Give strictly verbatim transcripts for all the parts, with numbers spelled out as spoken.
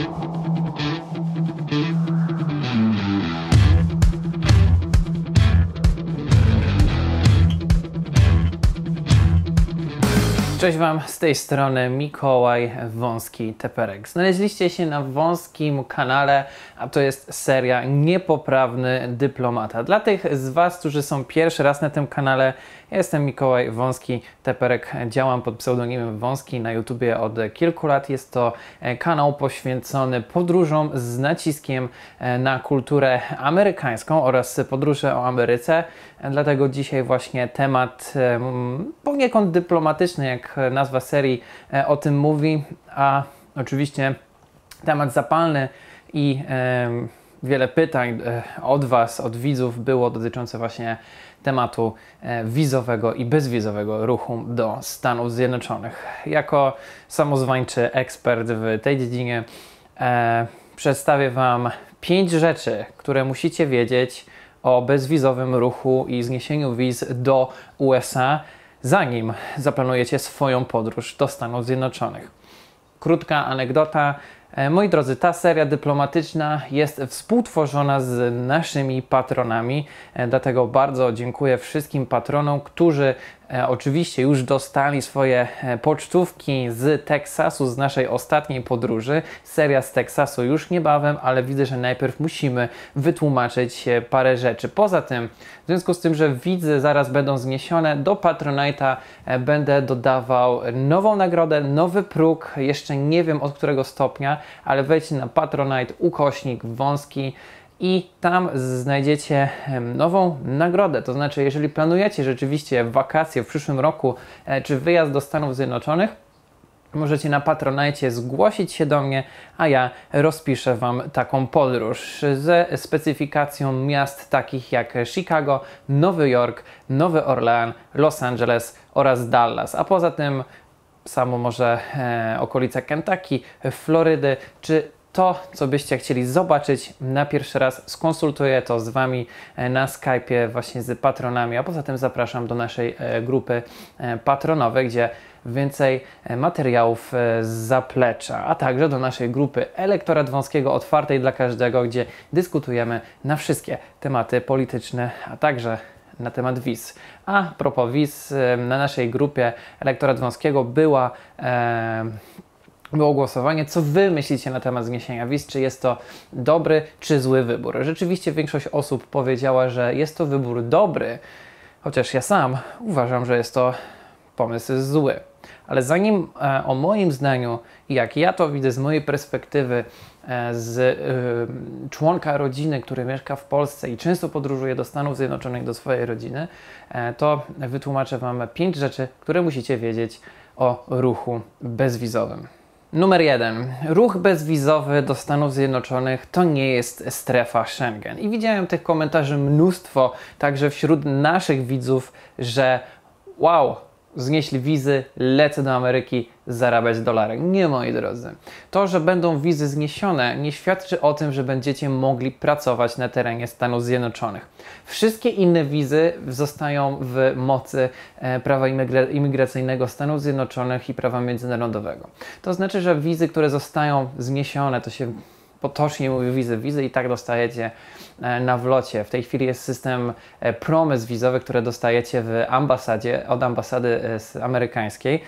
Cześć Wam, z tej strony Mikołaj Wąski Teperek. Znaleźliście się na wąskim kanale, a to jest seria Niepoprawny Dyplomata. Dla tych z Was, którzy są pierwszy raz na tym kanale, ja jestem Mikołaj Wąski Teperek, działam pod pseudonimem Wąski na YouTubie od kilku lat. Jest to kanał poświęcony podróżom z naciskiem na kulturę amerykańską oraz podróże o Ameryce. Dlatego dzisiaj właśnie temat poniekąd dyplomatyczny, jak nazwa serii o tym mówi, a oczywiście temat zapalny i e, wiele pytań od Was, od widzów było dotyczące właśnie tematu e, wizowego i bezwizowego ruchu do Stanów Zjednoczonych. Jako samozwańczy ekspert w tej dziedzinie e, przedstawię Wam pięć rzeczy, które musicie wiedzieć o bezwizowym ruchu i zniesieniu wiz do U S A, zanim zaplanujecie swoją podróż do Stanów Zjednoczonych. Krótka anegdota. Moi drodzy, ta seria dyplomatyczna jest współtworzona z naszymi patronami, dlatego bardzo dziękuję wszystkim patronom, którzy oczywiście już dostali swoje pocztówki z Teksasu, z naszej ostatniej podróży. Seria z Teksasu już niebawem, ale widzę, że najpierw musimy wytłumaczyć parę rzeczy. Poza tym, w związku z tym, że wizy zaraz będą zniesione, do Patronite'a będę dodawał nową nagrodę, nowy próg, jeszcze nie wiem od którego stopnia, ale wejdźcie na Patronite ukośnik wąski i tam znajdziecie nową nagrodę. To znaczy, jeżeli planujecie rzeczywiście wakacje w przyszłym roku czy wyjazd do Stanów Zjednoczonych, możecie na Patronite zgłosić się do mnie, a ja rozpiszę Wam taką podróż ze specyfikacją miast takich jak Chicago, Nowy Jork, Nowy Orlean, Los Angeles oraz Dallas. A poza tym samo może e, okolice Kentucky, Florydy, czy to, co byście chcieli zobaczyć na pierwszy raz, skonsultuję to z Wami na Skype'ie właśnie z patronami, a poza tym zapraszam do naszej grupy patronowej, gdzie więcej materiałów z zaplecza, a także do naszej grupy Elektorat Wąskiego, otwartej dla każdego, gdzie dyskutujemy na wszystkie tematy polityczne, a także na temat wiz. A propos wiz, na naszej grupie Elektorat Wąskiego była e, było głosowanie, co Wy myślicie na temat zniesienia wiz, czy jest to dobry, czy zły wybór. Rzeczywiście większość osób powiedziała, że jest to wybór dobry, chociaż ja sam uważam, że jest to pomysł zły. Ale zanim e, o moim zdaniu, jak ja to widzę z mojej perspektywy, e, z e, członka rodziny, który mieszka w Polsce i często podróżuje do Stanów Zjednoczonych, do swojej rodziny, e, to wytłumaczę Wam pięć rzeczy, które musicie wiedzieć o ruchu bezwizowym. Numer jeden. Ruch bezwizowy do Stanów Zjednoczonych to nie jest strefa Schengen. I widziałem tych komentarzy mnóstwo, także wśród naszych widzów, że wow, znieśli wizy, lecę do Ameryki zarabiać dolary. Nie, moi drodzy. To, że będą wizy zniesione, nie świadczy o tym, że będziecie mogli pracować na terenie Stanów Zjednoczonych. Wszystkie inne wizy zostają w mocy e, prawa imigra imigracyjnego Stanów Zjednoczonych i prawa międzynarodowego. To znaczy, że wizy, które zostają zniesione, to się potocznie mówi wizy, wizy i tak dostajecie na wlocie. W tej chwili jest system promes wizowy, które dostajecie w ambasadzie, od ambasady amerykańskiej,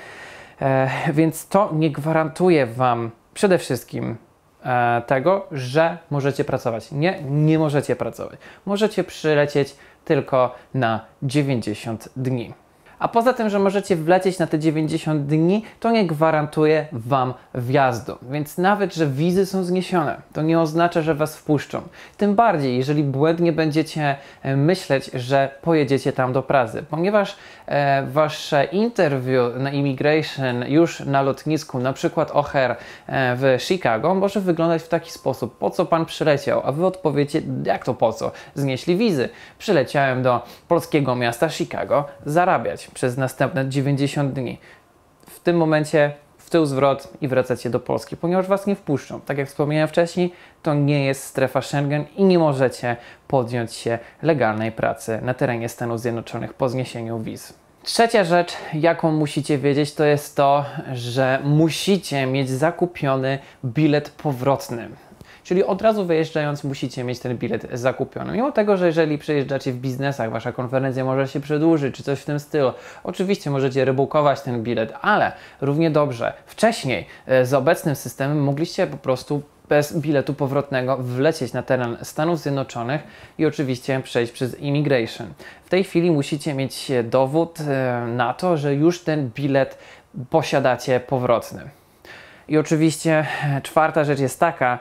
więc to nie gwarantuje Wam przede wszystkim tego, że możecie pracować. Nie, nie możecie pracować. Możecie przylecieć tylko na dziewięćdziesiąt dni. A poza tym, że możecie wlecieć na te dziewięćdziesiąt dni, to nie gwarantuje Wam wjazdu. Więc nawet, że wizy są zniesione, to nie oznacza, że Was wpuszczą. Tym bardziej, jeżeli błędnie będziecie myśleć, że pojedziecie tam do pracy. Ponieważ e, Wasze interview na immigration już na lotnisku, na przykład O'Hare e, w Chicago, może wyglądać w taki sposób. Po co Pan przyleciał? A Wy odpowiecie, jak to po co? Znieśli wizy. Przyleciałem do polskiego miasta Chicago zarabiać przez następne dziewięćdziesiąt dni. W tym momencie w tył zwrot i wracacie do Polski, ponieważ Was nie wpuszczą. Tak jak wspomniałem wcześniej, to nie jest strefa Schengen i nie możecie podjąć się legalnej pracy na terenie Stanów Zjednoczonych po zniesieniu wiz. Trzecia rzecz, jaką musicie wiedzieć, to jest to, że musicie mieć zakupiony bilet powrotny. Czyli od razu wyjeżdżając musicie mieć ten bilet zakupiony. Mimo tego, że jeżeli przyjeżdżacie w biznesach, wasza konferencja może się przedłużyć, czy coś w tym stylu, oczywiście możecie rebookować ten bilet, ale równie dobrze wcześniej z obecnym systemem mogliście po prostu bez biletu powrotnego wlecieć na teren Stanów Zjednoczonych i oczywiście przejść przez immigration. W tej chwili musicie mieć dowód na to, że już ten bilet posiadacie powrotny. I oczywiście czwarta rzecz jest taka,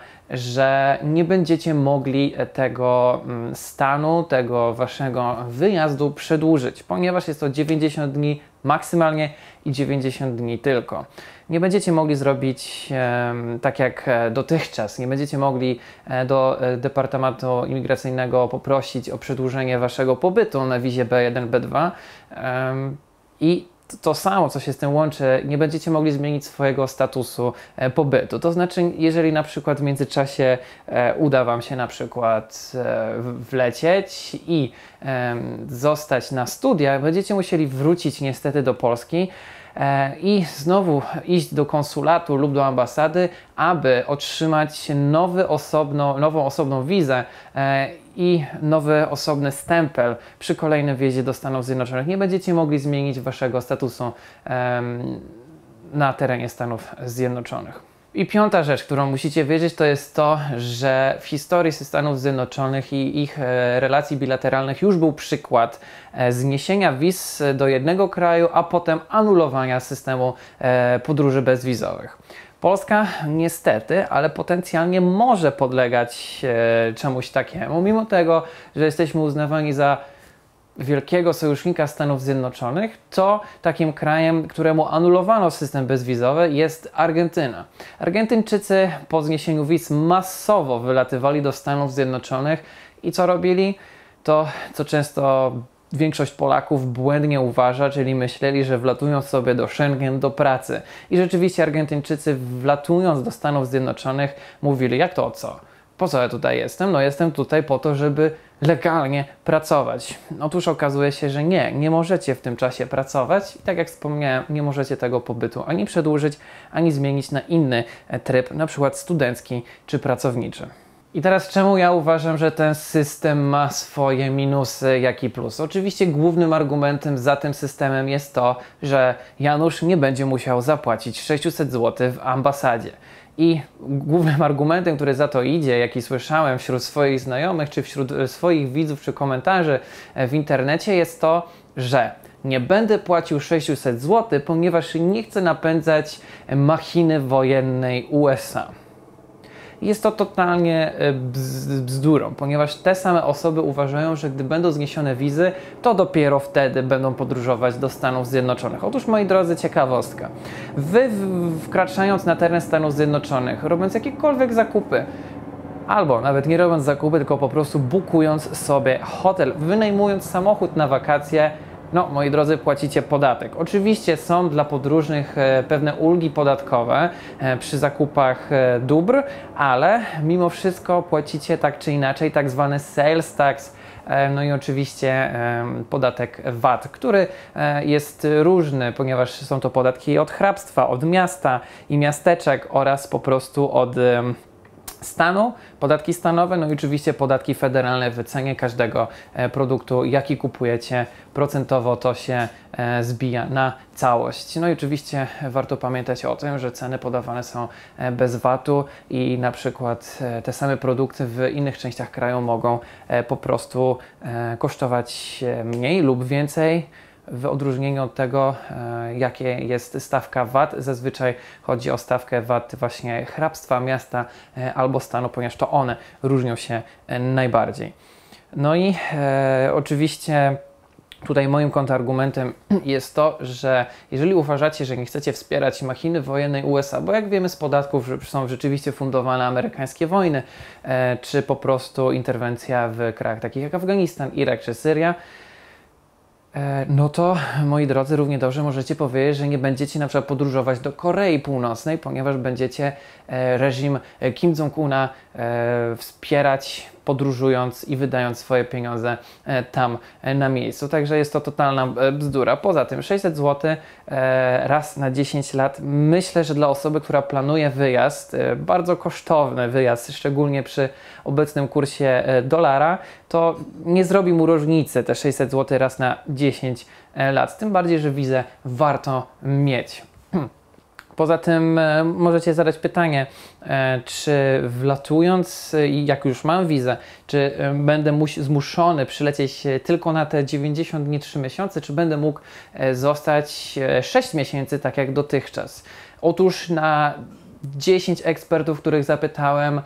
że nie będziecie mogli tego stanu, tego waszego wyjazdu przedłużyć, ponieważ jest to dziewięćdziesiąt dni maksymalnie i dziewięćdziesiąt dni tylko. Nie będziecie mogli zrobić e, tak jak dotychczas, nie będziecie mogli e, do e, Departamentu Imigracyjnego poprosić o przedłużenie waszego pobytu na wizie B jeden, B dwa e, i to samo, co się z tym łączy, nie będziecie mogli zmienić swojego statusu e, pobytu. To znaczy, jeżeli na przykład w międzyczasie e, uda wam się na przykład e, wlecieć i e, zostać na studiach, będziecie musieli wrócić niestety do Polski e, i znowu iść do konsulatu lub do ambasady, aby otrzymać nowy osobno, nową osobną wizę e, i nowy osobny stempel przy kolejnym wjeździe do Stanów Zjednoczonych. Nie będziecie mogli zmienić waszego statusu um, na terenie Stanów Zjednoczonych. I piąta rzecz, którą musicie wiedzieć, to jest to, że w historii Stanów Zjednoczonych i ich e, relacji bilateralnych już był przykład e, zniesienia wiz do jednego kraju, a potem anulowania systemu e, podróży bezwizowych. Polska niestety, ale potencjalnie może podlegać e, czemuś takiemu, mimo tego, że jesteśmy uznawani za wielkiego sojusznika Stanów Zjednoczonych, to takim krajem, któremu anulowano system bezwizowy, jest Argentyna. Argentyńczycy po zniesieniu wiz masowo wylatywali do Stanów Zjednoczonych i co robili? To, co często większość Polaków błędnie uważa, czyli myśleli, że wlatują sobie do Schengen do pracy. I rzeczywiście Argentyńczycy wlatując do Stanów Zjednoczonych mówili, jak to co? Po co ja tutaj jestem? No jestem tutaj po to, żeby legalnie pracować. Otóż okazuje się, że nie, nie możecie w tym czasie pracować i tak jak wspomniałem, nie możecie tego pobytu ani przedłużyć, ani zmienić na inny tryb, na przykład studencki czy pracowniczy. I teraz czemu ja uważam, że ten system ma swoje minusy, jak i plusy? Oczywiście głównym argumentem za tym systemem jest to, że Janusz nie będzie musiał zapłacić sześćset złotych w ambasadzie. I głównym argumentem, który za to idzie, jaki słyszałem wśród swoich znajomych, czy wśród swoich widzów, czy komentarzy w internecie, jest to, że nie będę płacił sześćset złotych, ponieważ nie chcę napędzać machiny wojennej U S A. Jest to totalnie bzdurą, ponieważ te same osoby uważają, że gdy będą zniesione wizy, to dopiero wtedy będą podróżować do Stanów Zjednoczonych. Otóż, moi drodzy, ciekawostka. Wy wkraczając na teren Stanów Zjednoczonych, robiąc jakiekolwiek zakupy, albo nawet nie robiąc zakupy, tylko po prostu bukując sobie hotel, wynajmując samochód na wakacje, no, moi drodzy, płacicie podatek. Oczywiście są dla podróżnych e, pewne ulgi podatkowe e, przy zakupach e, dóbr, ale mimo wszystko płacicie tak czy inaczej tak zwany sales tax, e, no i oczywiście e, podatek V A T, który e, jest różny, ponieważ są to podatki od hrabstwa, od miasta i miasteczek oraz po prostu od e, stanu, podatki stanowe, no i oczywiście podatki federalne w wycenie każdego e, produktu, jaki kupujecie, procentowo to się e, zbija na całość. No i oczywiście warto pamiętać o tym, że ceny podawane są e, bez V A T-u i na przykład e, te same produkty w innych częściach kraju mogą e, po prostu e, kosztować mniej lub więcej, w odróżnieniu od tego, e, jakie jest stawka V A T. Zazwyczaj chodzi o stawkę V A T właśnie hrabstwa, miasta e, albo stanu, ponieważ to one różnią się e, najbardziej. No i e, oczywiście tutaj moim kontrargumentem jest to, że jeżeli uważacie, że nie chcecie wspierać machiny wojennej U S A, bo jak wiemy z podatków, że są rzeczywiście fundowane amerykańskie wojny, e, czy po prostu interwencja w krajach takich jak Afganistan, Irak czy Syria, No to, moi drodzy, równie dobrze możecie powiedzieć, że nie będziecie na przykład podróżować do Korei Północnej, ponieważ będziecie reżim Kim Jong-una wspierać, podróżując i wydając swoje pieniądze tam na miejscu. Także jest to totalna bzdura. Poza tym sześćset złotych raz na dziesięć lat. Myślę, że dla osoby, która planuje wyjazd, bardzo kosztowny wyjazd, szczególnie przy obecnym kursie dolara, to nie zrobi mu różnicy te sześćset złotych raz na dziesięć lat. Tym bardziej, że wizę warto mieć. Poza tym e, możecie zadać pytanie, e, czy wlatując, e, jak już mam wizę, czy e, będę zmuszony przylecieć tylko na te dziewięćdziesiąt dni, trzy miesiące, czy będę mógł e, zostać e, sześć miesięcy, tak jak dotychczas. Otóż na dziesięć ekspertów, których zapytałem,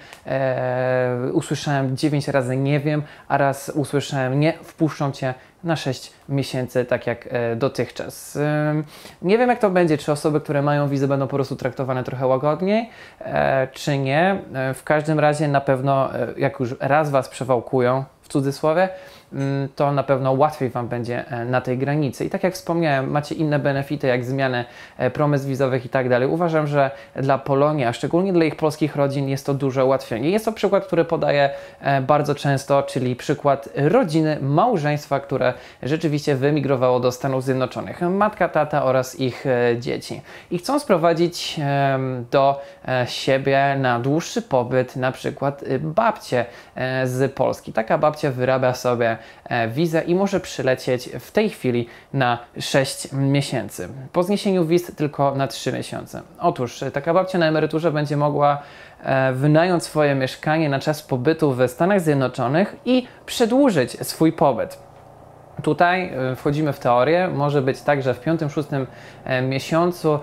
e, usłyszałem dziewięć razy nie wiem, a raz usłyszałem nie, wpuszczą Cię na sześć miesięcy, tak jak e, dotychczas. E, nie wiem, jak to będzie, czy osoby, które mają wizę, będą po prostu traktowane trochę łagodniej, e, czy nie. E, w każdym razie na pewno, e, jak już raz Was przewałkują, w cudzysłowie, to na pewno łatwiej Wam będzie na tej granicy. I tak jak wspomniałem, macie inne benefity, jak zmianę promys wizowych i tak dalej. Uważam, że dla Polonii, a szczególnie dla ich polskich rodzin, jest to duże ułatwienie. Jest to przykład, który podaję bardzo często, czyli przykład rodziny, małżeństwa, które rzeczywiście wyemigrowało do Stanów Zjednoczonych. Matka, tata oraz ich dzieci. I chcą sprowadzić do siebie na dłuższy pobyt na przykład babcię z Polski. Taka babcia wyrabia sobie wizę i może przylecieć w tej chwili na sześć miesięcy. Po zniesieniu wiz tylko na trzy miesiące. Otóż taka babcia na emeryturze będzie mogła wynająć swoje mieszkanie na czas pobytu w Stanach Zjednoczonych i przedłużyć swój pobyt. Tutaj wchodzimy w teorię. Może być tak, że w piątym, szóstym miesiącu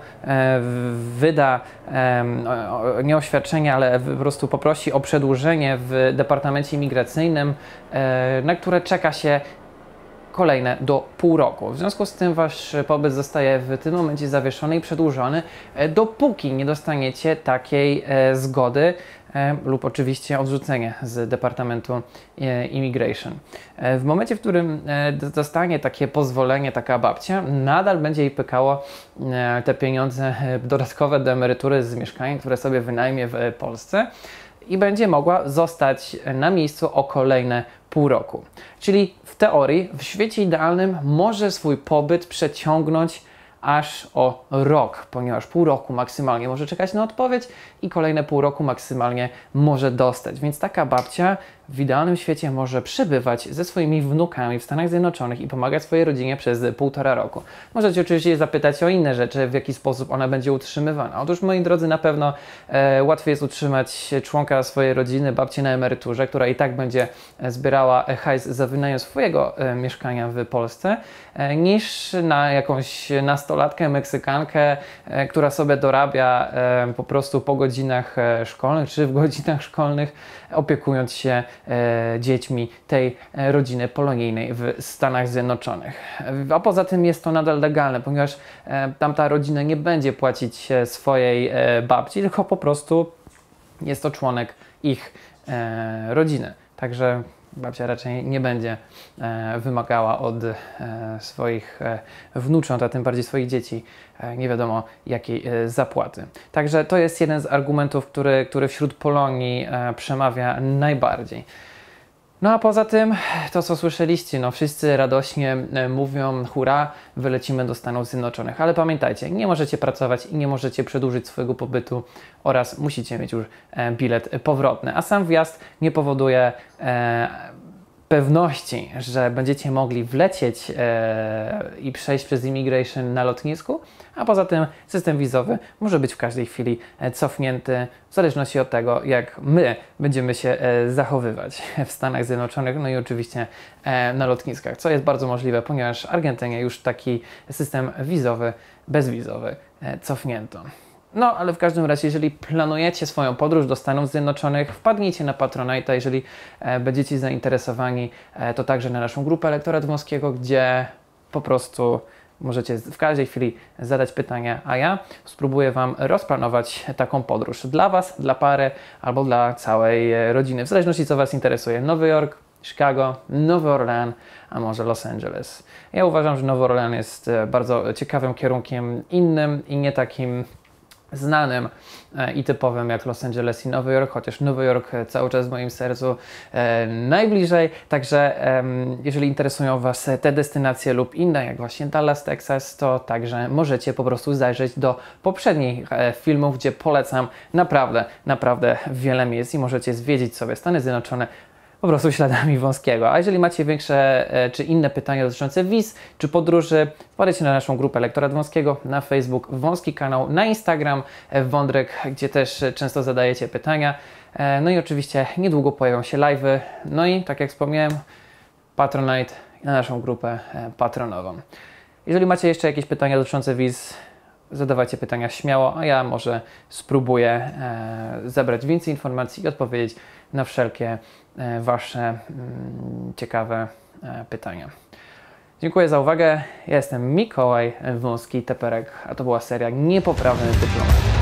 wyda nie oświadczenie, ale po prostu poprosi o przedłużenie w Departamencie Imigracyjnym, na które czeka się kolejne do pół roku. W związku z tym Wasz pobyt zostaje w tym momencie zawieszony i przedłużony, dopóki nie dostaniecie takiej zgody lub oczywiście odrzucenie z Departamentu Immigration. W momencie, w którym dostanie takie pozwolenie taka babcia, nadal będzie jej pykało te pieniądze dodatkowe do emerytury z mieszkania, które sobie wynajmie w Polsce i będzie mogła zostać na miejscu o kolejne pół roku. Czyli w teorii, w świecie idealnym może swój pobyt przeciągnąć aż o rok, ponieważ pół roku maksymalnie może czekać na odpowiedź i kolejne pół roku maksymalnie może dostać. Więc taka babcia w idealnym świecie może przebywać ze swoimi wnukami w Stanach Zjednoczonych i pomagać swojej rodzinie przez półtora roku. Możecie oczywiście zapytać o inne rzeczy, w jaki sposób ona będzie utrzymywana. Otóż, moi drodzy, na pewno e, łatwiej jest utrzymać członka swojej rodziny, babcię na emeryturze, która i tak będzie zbierała hajs za wynajem swojego e, mieszkania w Polsce, e, niż na jakąś nastolatkę, Meksykankę, e, która sobie dorabia e, po prostu po godzinach e, szkolnych, czy w godzinach szkolnych, opiekując się e, dziećmi tej e, rodziny polonijnej w Stanach Zjednoczonych. A poza tym jest to nadal legalne, ponieważ e, tamta rodzina nie będzie płacić e, swojej e, babci, tylko po prostu jest to członek ich e, rodziny. Także babcia raczej nie będzie e, wymagała od e, swoich e, wnucząt, a tym bardziej swoich dzieci, e, nie wiadomo jakiej e, zapłaty. Także to jest jeden z argumentów, który, który wśród Polonii e, przemawia najbardziej. No a poza tym, to co słyszeliście, no wszyscy radośnie mówią, hurra, wylecimy do Stanów Zjednoczonych. Ale pamiętajcie, nie możecie pracować i nie możecie przedłużyć swojego pobytu oraz musicie mieć już bilet powrotny. A sam wjazd nie powoduje e, pewności, że będziecie mogli wlecieć e, i przejść przez immigration na lotnisku, a poza tym system wizowy może być w każdej chwili cofnięty, w zależności od tego, jak my będziemy się e, zachowywać w Stanach Zjednoczonych, no i oczywiście e, na lotniskach, co jest bardzo możliwe, ponieważ Argentynie już taki system wizowy, bezwizowy e, cofnięto. No, ale w każdym razie, jeżeli planujecie swoją podróż do Stanów Zjednoczonych, wpadnijcie na Patronite'a, jeżeli e, będziecie zainteresowani, e, to także na naszą grupę Elektorat Wąskiego, gdzie po prostu możecie w każdej chwili zadać pytania, a ja spróbuję Wam rozplanować taką podróż dla Was, dla pary albo dla całej rodziny, w zależności co Was interesuje. Nowy Jork, Chicago, Nowy Orlean, a może Los Angeles. Ja uważam, że Nowy Orlean jest bardzo ciekawym kierunkiem, innym i nie takim znanym i typowym jak Los Angeles i Nowy Jork, chociaż Nowy Jork cały czas w moim sercu e, najbliżej. Także e, jeżeli interesują Was te destynacje lub inne, jak właśnie Dallas, Texas, to także możecie po prostu zajrzeć do poprzednich e, filmów, gdzie polecam naprawdę, naprawdę wiele miejsc i możecie zwiedzić sobie Stany Zjednoczone po prostu śladami Wąskiego. A jeżeli macie większe e, czy inne pytania dotyczące wiz czy podróży, wpadajcie na naszą grupę Lektorat Wąskiego, na Facebook Wąski Kanał, na Instagram e, Wądrek, gdzie też e, często zadajecie pytania. E, no i oczywiście niedługo pojawią się live'y. No i tak jak wspomniałem, Patronite na naszą grupę e, patronową. Jeżeli macie jeszcze jakieś pytania dotyczące wiz, zadawajcie pytania śmiało, a ja może spróbuję e, zebrać więcej informacji i odpowiedzieć na wszelkie e, Wasze mm, ciekawe e, pytania. Dziękuję za uwagę. Ja jestem Mikołaj Wąski Teperek, a to była seria Niepoprawny Dyplomat.